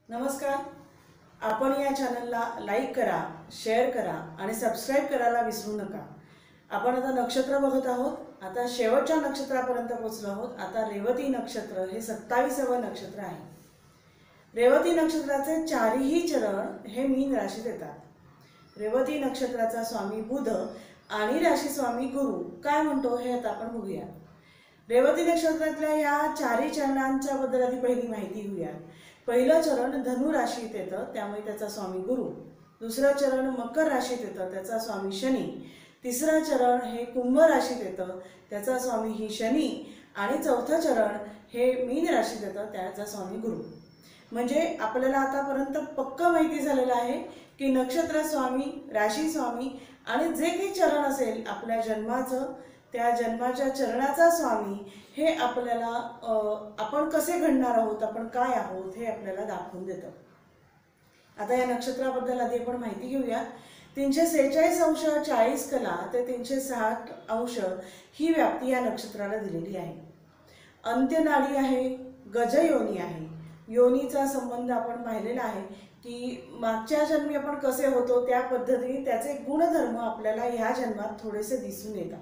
नमस्कार. आपण या चॅनलला लाईक करा, शेअर करा आणि सबस्क्राईब करायला विसरू नका. आपण आता नक्षत्र बघत आहोत. आता शेवटच्या नक्षत्रापर्यंत पोहोचलो आहोत. आता रेवती नक्षत्र हे 27वे नक्षत्र आहे. रेवती नक्षत्राचे चारही चरण हे मीन राशीत येतात. रेवती नक्षत्राचा स्वामी बुध आणि राशी स्वामी गुरु काय म्हणतो हे आता आपण बघूया. रेवती नक्षत्रातल्या या चारही चरणांच्या बद्दल आधी पहिली माहिती घेऊया. पहिलं चरण धनु राशीत येतं, त्यामुळे त्याचा स्वामी गुरु. दुसरं चरण मकर राशीत येतं, त्याचा स्वामी शनी. तिसरं चरण हे कुंभ राशीत येतं, त्याचा स्वामी ही शनी. आणि चौथं चरण हे मीन राशीत येतं, त्याचा स्वामी गुरु. म्हणजे आपल्याला आतापर्यंत पक्का माहिती झालेलं आहे की नक्षत्र स्वामी, राशी स्वामी आणि जे काही चरण असेल आपल्या जन्माचं, त्या जन्माच्या चरणाचा स्वामी हे आपल्याला आपण कसे घडणार आहोत, आपण काय आहोत हे आपल्याला दाखवून देतं. आता या नक्षत्राबद्दल आधी आपण माहिती घेऊया. 346 अंश 40 कला ते 360 अंश ही व्याप्ती या नक्षत्राला दिलेली आहे. अंत्यनाडी आहे, गजयोनी आहे. योनीचा संबंध आपण पाहिलेला आहे की मागच्या जन्मी आपण कसे होतो त्या पद्धतीने त्याचे गुणधर्म आपल्याला ह्या जन्मात थोडेसे दिसून येतात.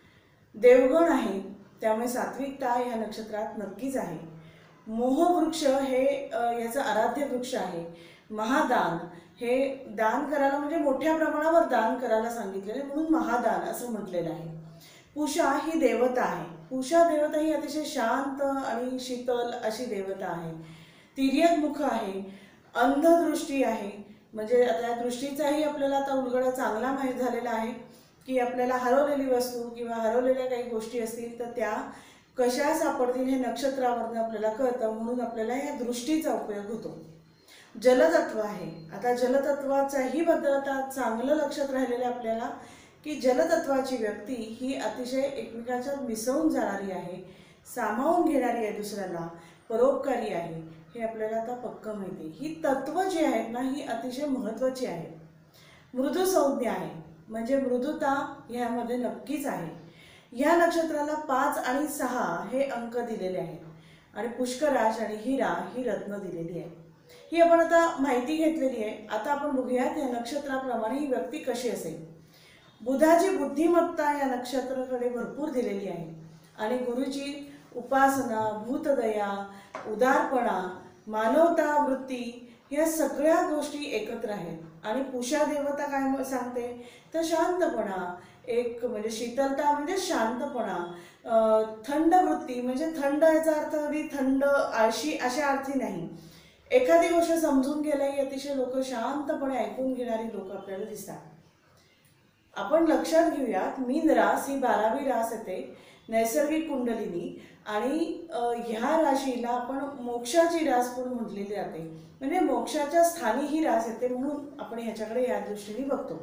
देवगण आहे, त्यामुळे सात्विकता ह्या नक्षत्रात नक्कीच आहे. मोहवृक्ष हे याचं आराध्य वृक्ष आहे. महादान हे दान करायला म्हणजे मोठ्या प्रमाणावर दान करायला सांगितलेले म्हणून महादान असं म्हटलेलं आहे. पूषा ही देवता आहे. पूषा देवता ही अतिशय शांत आणि शीतल अशी देवता आहे. तिर्यक मुख आहे. अंधदृष्टी आहे, म्हणजे आता या दृष्टीचाही आपल्याला आता उलगडा चांगला माहीत झालेला आहे की आपल्याला हरवलेली वस्तू किंवा हरवलेल्या काही गोष्टी असतील तर त्या कशा सापडतील हे नक्षत्रावरून आपल्याला कळतं, म्हणून आपल्याला या दृष्टीचा उपयोग होतो. जलतत्व आहे. आता जलतत्वाच्याही बद्दल आता चांगलं लक्षात राहिलेलं आपल्याला की जलतत्वाची व्यक्ती ही अतिशय एकमेकांच्यात मिसळून जाणारी आहे, सामावून घेणारी आहे, दुसऱ्याला परोपकारी आहे, हे आपल्याला आता पक्क माहिती आहे. ही तत्व जी आहेत ना ही अतिशय महत्त्वाची आहे. मृदू संज्ञा आहे, म्हणजे मृदुता ह्यामध्ये नक्कीच आहे. या नक्षत्राला 5 आणि 6 हे अंक दिलेले आहेत आणि पुष्कराज आणि हिरा ही रत्न दिलेली आहे. ही आपण आता माहिती घेतलेली आहे. आता आपण बघूयात या नक्षत्राप्रमाणे ही व्यक्ती कशी असेल. बुधाची बुद्धिमत्ता या नक्षत्राकडे भरपूर दिलेली आहे आणि गुरुची उपासना, भूतदया, उदारपणा, मानवता वृत्ती या सगळ्या गोष्टी एकत्र आहेत. आणि पूषा देवता काय सांगते तर शांतपणा, एक म्हणजे शीतलता म्हणजे शांतपणा, थंड वृत्ती म्हणजे थंड याचा अर्थ अगदी थंड आळशी अशा अर्थी नाही. एखादी गोष्ट समजून गेल्याही अतिशय लोक शांतपणे ऐकून घेणारी लोक आपल्याला दिसतात. आपण लक्षात घेऊयात मीन रास ही 12वी रास येते, नैसर्गिक कुंडलिनी, आणि ह्या राशीला आपण मोक्षाची रास पण म्हटलेली जाते, म्हणजे मोक्षाच्या स्थानी ही रास येते, म्हणून आपण ह्याच्याकडे या दृष्टीने बघतो.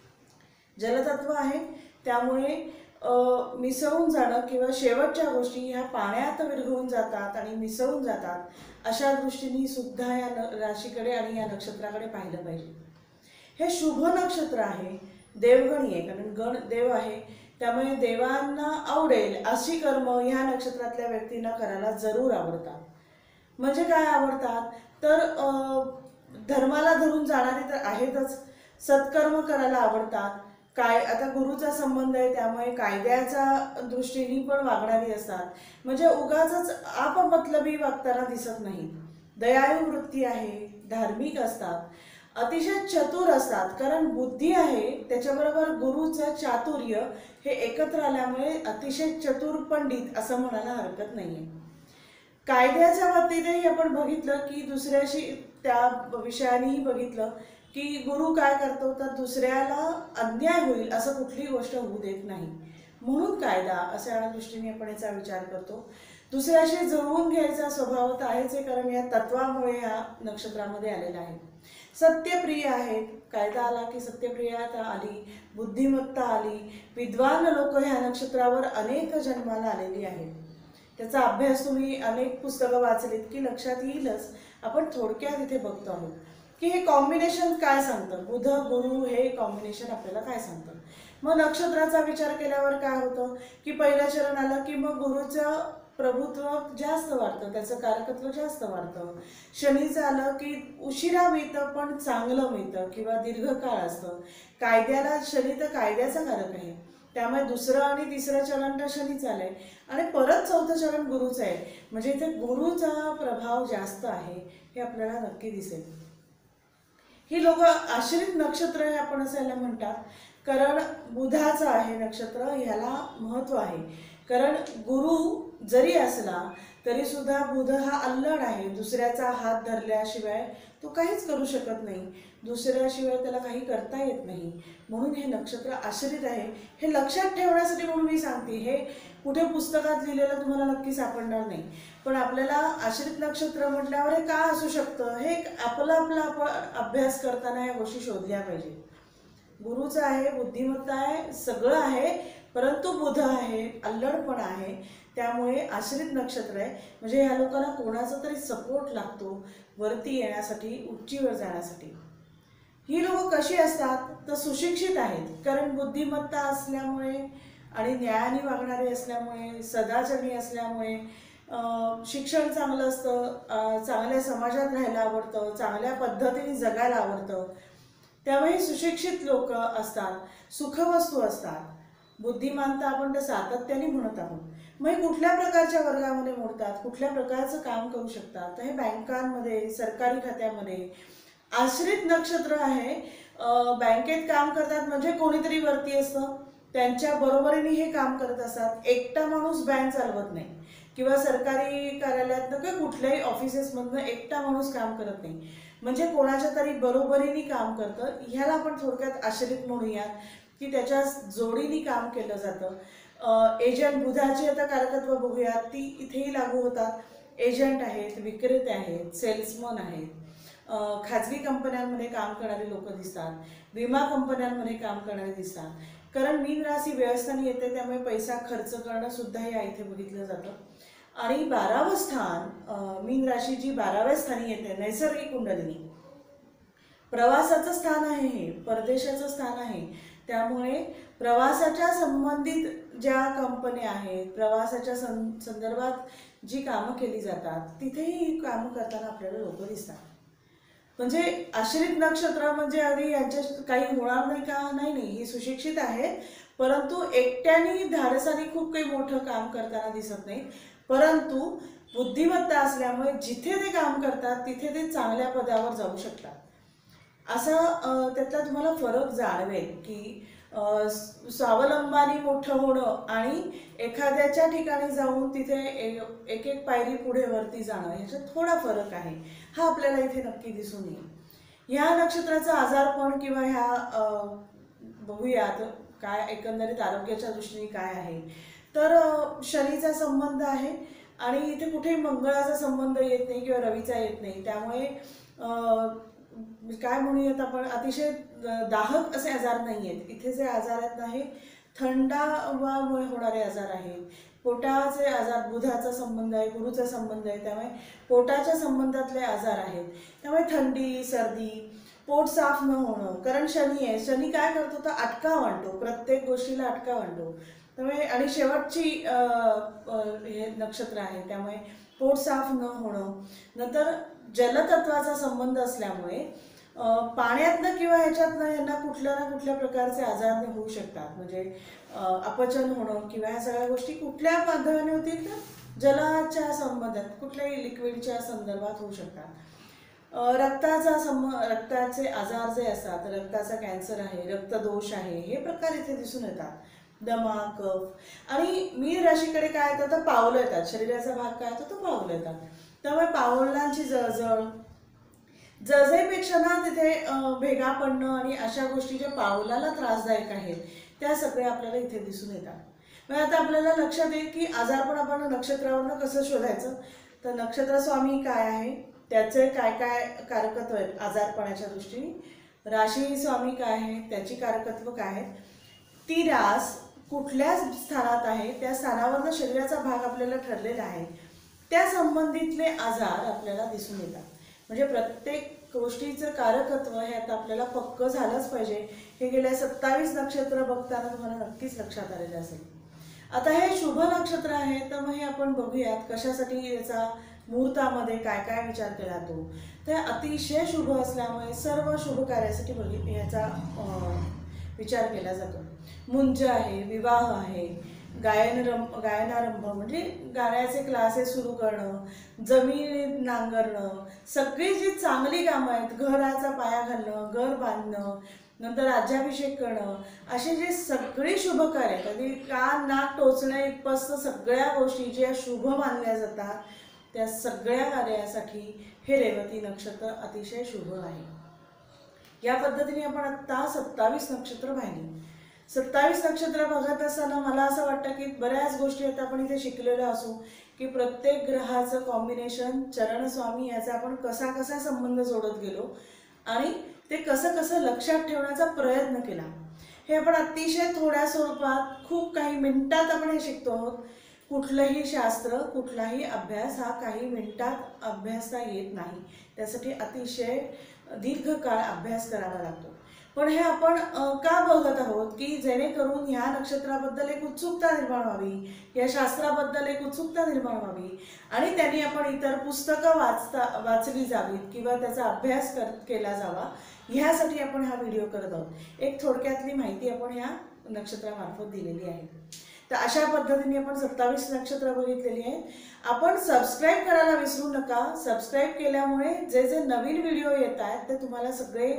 जलतत्व आहे, त्यामुळे मिसळून जाणं किंवा शेवटच्या गोष्टी ह्या पाण्यात विरघळून जातात आणि मिसळून जातात, अशा दृष्टीने सुद्धा या राशीकडे आणि या नक्षत्राकडे पाहिलं पाहिजे. हे शुभ नक्षत्र आहे, देवगणी आहे, कारण गण देव आहे, त्यामुळे देवांना आवडेल अशी कर्म ह्या नक्षत्रातल्या व्यक्तींना करायला जरूर आवडतात. म्हणजे काय आवडतात तर धर्माला धरून जाणारी तर आहेतच, सत्कर्म करायला आवडतात. काय आता गुरुचा संबंध आहे त्यामुळे कायद्याच्या दृष्टीने पण वागणारी असतात, म्हणजे उगाच आपमतलबी वागताना दिसत नाही. दयाळू वृत्ती आहे, धार्मिक असतात, अतिशय चतुर असतात, कारण बुद्धी आहे त्याच्याबरोबर गुरुचं चातुर्य हे एकत्र आल्यामुळे अतिशय चतुर पंडित असं म्हणायला हरकत नाहीये. कायद्याच्या बाबतीतही आपण बघितलं की दुसऱ्याशी त्या विषयानेही बघितलं की गुरु काय करतो तर दुसऱ्याला अन्याय होईल असं कुठली गोष्ट होऊ देत नाही, म्हणून कायदा अशा दृष्टीने आपण याचा विचार करतो. दुसऱ्याशी जुळवून घ्यायचा स्वभाव तर आहेच आहे, कारण या तत्वामुळे या नक्षत्रामध्ये आलेला आहे. सत्यप्रिय आहेत, कायदा आला की सत्यप्रियता आली, बुद्धिमत्ता आली. विद्वान लोक ह्या नक्षत्रावर अनेक जन्माला आलेली आहेत. त्याचा अभ्यास तुम्ही अनेक पुस्तकं वाचलीत की लक्षात येईलच. आपण थोडक्यात इथे बघतो आहोत की हे कॉम्बिनेशन काय सांगतं, बुध गुरु हे कॉम्बिनेशन आपल्याला काय सांगतं. मग नक्षत्राचा विचार केल्यावर काय होतं की पहिलं चरण आलं की मग गुरुचं प्रभुत्व जास्त वाढतं, त्याचं कारकत्व जास्त वाढतं. शनीचं आलं की उशिरा मिळतं पण चांगलं मिळतं किंवा दीर्घकाळ असतं. कायद्याला शनी तर कायद्याचा कारक आहे, त्यामुळे दुसरं आणि तिसरं चरण तर शनीच आलंय आणि परत चौथं चरण गुरुचं आहे. म्हणजे इथे गुरुचा प्रभाव जास्त आहे हे आपल्याला नक्की दिसेल. ही लोक आश्रित नक्षत्र हे आपण असायला म्हणतात, कारण बुधाचं आहे नक्षत्र, ह्याला महत्त्व आहे. कारण गुरु जरी असला तरी सुद्धा बुध हा अल्लड आहे, दुसऱ्याचा हात धरल्याशिवाय तो काहीच करू शकत नाही, दुसऱ्याशिवाय त्याला काही करता येत नाही. म्हणून हे नक्षत्र आश्रित आहे. हे लक्षात ठेवण्यासाठी म्हणून मी सांगते, हे कुठे पुस्तकात लिहिलेलं तुम्हाला नक्की सापडणार नाही, पण आपल्याला आश्रित नक्षत्र म्हटल्यावर हे का असू शकतं हे आपला अभ्यास करताना या गोष्टी शोधल्या पाहिजे. गुरुचं आहे, बुद्धिमत्ता आहे, सगळं आहे, परंतु बुध आहे, अल्लडपणा आहे, त्यामुळे आश्रित नक्षत्र आहे. म्हणजे ह्या लोकांना कोणाचा तरी सपोर्ट लागतो वरती येण्यासाठी, उंचीवर जाण्यासाठी. ही लोक कशी असतात तर सुशिक्षित आहेत, कारण बुद्धिमत्ता असल्यामुळे आणि न्यायाने वागणारे असल्यामुळे, सदाचरणी असल्यामुळे, शिक्षण चांगलं असतं, चांगल्या समाजात राहायला आवडतं, चांगल्या पद्धतीने जगायला आवडतं, त्यामुळे सुशिक्षित लोक असतात, सुखवस्तू असतात. बुद्धिमानता आपण तर सातत्याने म्हणत आहोत. मग हे कुठल्या प्रकारच्या वर्गामध्ये मोडतात, कुठल्या प्रकारचं काम करू शकतात, तर हे बँकांमध्ये, सरकारी खात्यामध्ये. आश्रित नक्षत्र आहे, बँकेत काम करतात म्हणजे कोणीतरी वरती असतं, त्यांच्या बरोबरीने हे काम करत असतात. एकटा माणूस बँक चालवत नाही किंवा सरकारी कार्यालयात किंवा कुठल्याही ऑफिसेसमधनं एकटा माणूस काम करत नाही, म्हणजे कोणाच्या तरी बरोबरीने काम करतं. ह्याला आपण थोडक्यात आश्रित म्हणूयात, की त्याच्या जोडीने काम केलं जातं. एजंट, बुधाची आता कारकत्व बघूयात, ती इथेही लागू होतात. एजंट आहेत, विक्रेते आहेत, सेल्समन आहेत, खाजगी कंपन्यांमध्ये काम करणारे लोक दिसतात, विमा कंपन्यांमध्ये काम करणारे दिसतात. कारण मीन राशी व्यवस्थानी येते, त्यामुळे पैसा खर्च करणं सुद्धा या इथे बघितलं जातं. आणि 12वं स्थान, मीन राशी जी 12व्या स्थानी येते, नैसर्गिक कुंडलिनी, प्रवासाचं स्थान आहे, हे परदेशाचं स्थान आहे. त्यामुळे प्रवासाच्या संबंधित ज्या कंपन्या आहेत, प्रवासाच्या संदर्भात जी कामं केली जातात, तिथेही कामं करताना आपल्याला लोक दिसतात. म्हणजे आश्रित नक्षत्र म्हणजे अगदी यांच्या काही होणार नाही का, नाही, हे सुशिक्षित आहेत, परंतु एकट्याने धाडसाने खूप काही मोठं काम करताना दिसत नाही, परंतु बुद्धिमत्ता असल्यामुळे जिथे ते काम करतात तिथे ते चांगल्या पदावर जाऊ शकतात. असं त्यातला तुम्हाला फरक जाणवेल की स्वावलंबाने मोठं होणं आणि एखाद्याच्या ठिकाणी जाऊन तिथे एक एक पायरी पुढे वरती जाणं, ह्याच्यात थोडा फरक आहे. हा आपल्याला इथे नक्की दिसून येईल. ह्या नक्षत्राचा आजारपण किंवा ह्या बघूयात काय एकंदरीत आरोग्याच्या दृष्टीने काय आहे, तर शनीचा संबंध आहे आणि इथे कुठेही मंगळाचा संबंध येत नाही किंवा रवीचा येत नाही. त्यामुळे काय म्हणूयात आपण, अतिशय दाहक असे आजार नाही आहेत इथे. जे आजार आहेत नाही, थंडावामुळे होणारे आजार आहेत, पोटाचे आजार, बुधाचा संबंध आहे, गुरुचा संबंध आहे, त्यामुळे पोटाच्या संबंधातले आजार आहेत. त्यामुळे थंडी, सर्दी, पोट साफ न होणं, कारण शनी आहे. शनी काय करतो तर अटकाव आणतो, प्रत्येक गोष्टीला अटकाव आणतो. त्यामुळे आणि शेवटची हे नक्षत्र आहे, त्यामुळे पोट साफ न होणं. नंतर जलतत्वाचा संबंध असल्यामुळे पाण्यातनं किंवा ह्याच्यातनं यांना कुठल्या ना कुठल्या प्रकारचे आजार होऊ शकतात. म्हणजे अपचन होणं किंवा ह्या सगळ्या गोष्टी कुठल्या माध्यमाने होतील तर जलाच्या संबंधात, कुठल्याही लिक्विडच्या संदर्भात होऊ शकतात. रक्ताचे आजार जे असतात, रक्ताचा कॅन्सर आहे, रक्तदोष आहे, हे प्रकार इथे दिसून येतात. दमा, कफ. आणि मीन राशीकडे काय येतं तर पावलं येतात, शरीराचा भाग काय येतो तो पावलं येतात. त्यामुळे पावलांची जळजळ, जळजळीपेक्षा ना तिथे भेगा पडणं आणि अशा गोष्टी ज्या पावलाला त्रासदायक आहेत त्या सगळ्या आपल्याला इथे दिसून येतात. मग आता आपल्याला लक्षात येईल की आजारपण आपण नक्षत्रावरनं कसं शोधायचं. तर नक्षत्र स्वामी काय आहे, त्याचे काय काय कारकत्व आहेत आजारपणाच्या दृष्टीने, राशी स्वामी काय आहे, त्याची कारकत्व काय आहे, ती रास कुठल्या स्थानात आहे, त्या स्थानावरनं शरीराचा भाग आपल्याला ठरलेला आहे, त्या संबंधितले आजार आपल्याला दिसून येतात. म्हणजे प्रत्येक गोष्टीचं कारकत्व हे आता आपल्याला पक्क झालंच पाहिजे. हे गेल्या 27 नक्षत्र बघताना तुम्हाला नक्कीच लक्षात आलेलं असेल. आता हे शुभ नक्षत्र आहे, तर मग हे आपण बघूयात कशासाठी याचा मुहूर्तामध्ये काय काय विचार केला तो. ते अतिशय शुभ असल्यामुळे सर्व शुभ कार्यासाठी याचा विचार केला जातो. मुंज आहे, विवाह आहे, गायनारंभ म्हणजे गाण्याचे क्लासेस सुरू करणं, जमीन नांगरणं, सगळी जी चांगली कामं आहेत, घराचा पाया घालणं, घर बांधणं, नंतर राज्याभिषेक करणं, असे जे सगळी शुभ कार्य, कधी कान नाक टोचण्या इतपत सगळ्या गोष्टी ज्या शुभ मानल्या जातात त्या सगळ्या कार्यासाठी हे रेवती नक्षत्र अतिशय शुभ आहे. या पद्धतीने आपण आता 27 नक्षत्र पाहिली. 27 नक्षत्र बघत असताना मला असं वाटतं की बऱ्याच गोष्टी आता आपण इथे शिकलेलो असू की प्रत्येक ग्रहाचं कॉम्बिनेशन, चरणस्वामी याचा आपण कसा कसा संबंध जोडत गेलो आणि ते कसं कसं लक्षात ठेवण्याचा प्रयत्न केला. हे आपण अतिशय थोड्या स्वरूपात खूप काही मिनिटात आपण हे शिकतो आहोत. कुठलंही शास्त्र, कुठलाही अभ्यास हा काही मिनिटात अभ्यासता येत नाही. त्यासाठी अतिशय दीर्घकाळ अभ्यास करावा लागतो. पण हे आपण का बघत आहोत की जेणेकरून ह्या नक्षत्राबद्दल एक उत्सुकता निर्माण व्हावी, या शास्त्राबद्दल एक उत्सुकता निर्माण व्हावी आणि त्यांनी आपण इतर पुस्तकं वाचली जावीत किंवा त्याचा अभ्यास केला जावा, ह्यासाठी आपण हा व्हिडिओ करत आहोत. एक थोडक्यातली माहिती आपण ह्या नक्षत्रामार्फत दिलेली आहे. तर अशा पद्धतीने आपण 27 नक्षत्र बघितलेली आहेत. आपण सबस्क्राईब करायला विसरू नका. सबस्क्राईब केल्यामुळे जे जे नवीन व्हिडिओ येत आहेत ते तुम्हाला सगळे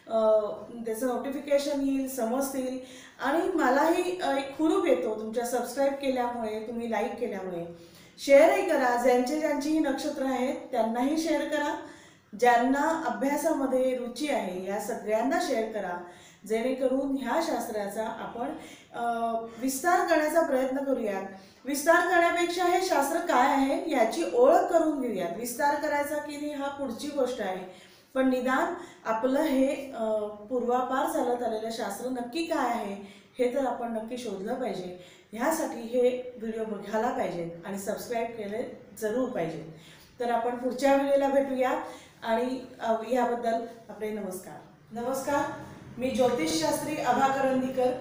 त्याचं नोटिफिकेशन येईल, समजतील आणि मलाही एक हुरूप येतो तुमच्या सबस्क्राईब केल्यामुळे, तुम्ही लाईक केल्यामुळे. शेअरही करा. ज्यांची ही नक्षत्र आहेत त्यांनाही शेअर करा. ज्यांना अभ्यासामध्ये रुची आहे या सगळ्यांना शेअर करा, जेणेकरून ह्या शास्त्राचा आपण विस्तार करण्याचा प्रयत्न करूयात. विस्तार करण्यापेक्षा हे शास्त्र काय आहे याची ओळख करून घेऊयात. विस्तार करायचा की नाही हा पुढची गोष्ट आहे, पण निदान आपलं हे पूर्वापार चालत आलेलं शास्त्र नक्की काय आहे हे तर आपण नक्की शोधलं पाहिजे. ह्यासाठी हे व्हिडिओ बघायला पाहिजेत आणि सबस्क्राईब केले जरूर पाहिजे. तर आपण पुढच्या व्हिडिओला भेटूया आणि याबद्दल आपले नमस्कार. मी ज्योतिषशास्त्री आभा करंदीकर.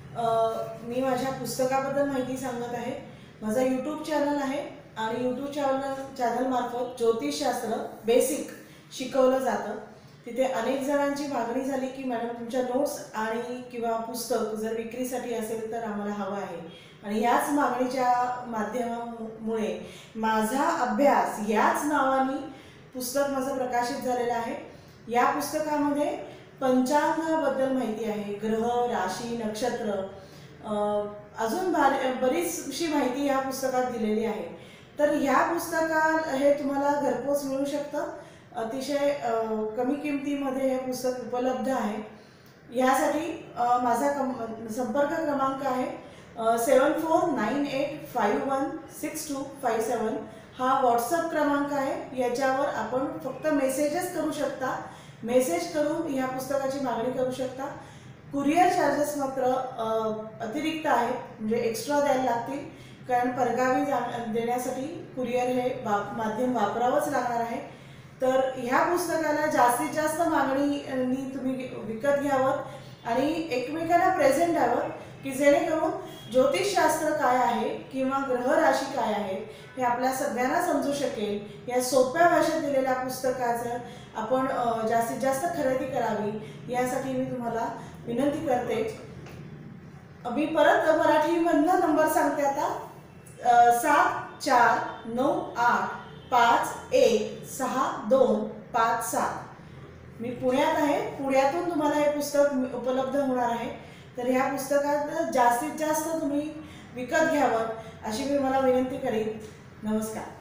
मी माझ्या पुस्तकाबद्दल माहिती सांगत आहे. माझा यूट्यूब चॅनल आहे आणि यूट्यूब चॅनल मार्फत ज्योतिषशास्त्र बेसिक शिकवलं जातं. तिथे अनेक जणांची मागणी झाली की मॅडम तुमच्या नोट्स आणि किंवा पुस्तक जर विक्रीसाठी असेल तर आम्हाला हवं आहे आणि याच मागणीच्या माध्यमामुळे माझा अभ्यास याच नावाने पुस्तक माझं प्रकाशित झालेलं आहे. या पुस्तकामध्ये पंचांगाबद्दल माहिती आहे, ग्रह, राशी, नक्षत्र, अजून बरीचशी माहिती या पुस्तकात दिलेली आहे. तर ह्या पुस्तकात हे तुम्हाला घरपोच मिळू शकतं. अतिशय कमी किमतीमध्ये हे पुस्तक उपलब्ध आहे. यासाठी माझा संपर्क क्रमांक आहे 7498516257. हा व्हॉट्सअप क्रमांक आहे. याच्यावर आपण फक्त मेसेजेस करू शकता. मेसेज करून या पुस्तकाची मागणी करू शकता. कुरिअर चार्जेस मात्र अतिरिक्त आहेत, म्हणजे एक्स्ट्रा द्यायला लागतील, कारण परगावी देण्यासाठी कुरिअर हे माध्यम वापरावंच लागणार आहे. तर ह्या पुस्तकाला जास्तीत जास्त मागणीनी तुम्ही विकत घ्यावं आणि एकमेकांना प्रेझेंट द्यावं की जेणेकरून ज्योतिषशास्त्र काय आहे किंवा ग्रह राशी काय आहे हे आपल्या सगळ्यांना समजू शकेल. या सोप्या भाषेत दिलेल्या पुस्तकाचं आपण जास्तीत जास्त खरेदी करावी यासाठी मी तुम्हाला विनंती करते. मी परत मराठीमधला नंबर सांगते आता. 7498516257. मी पुण्यात आहे. पुण्यातून तुम्हाला हे पुस्तक उपलब्ध होणार आहे. तर ह्या पुस्तकात जास्तीत जास्त तुम्ही विकत घ्यावं अशी मी मला विनंती करेन. नमस्कार.